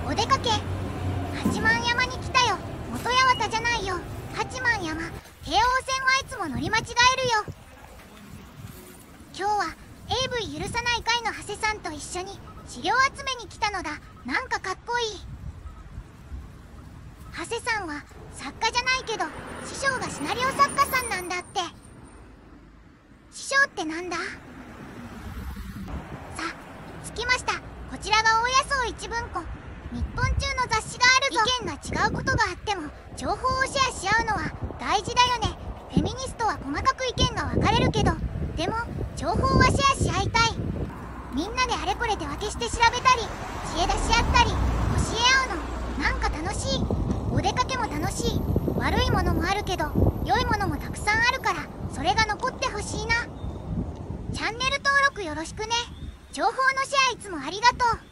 お出かけ。八幡山に来たよ。元八幡じゃないよ。八幡山。京王線はいつも乗り間違えるよ。今日は AV 許さない会の長谷さんと一緒に資料集めに来たのだ。なんかかっこいい。長谷さんは作家じゃないけど師匠がシナリオ作家さんなんだって。師匠ってなんだ？さあ着きました。こちらが大谷荘一文庫。日本中の雑誌があるぞ。意見が違うことがあっても情報をシェアし合うのは大事だよね。フェミニストは細かく意見が分かれるけど、でも情報はシェアし合いたい。みんなであれこれ手分けして調べたり知恵出し合ったり教え合うのなんか楽しい。お出かけも楽しい。悪いものもあるけど良いものもたくさんあるから、それが残ってほしいな。チャンネル登録よろしくね。情報のシェアいつもありがとう。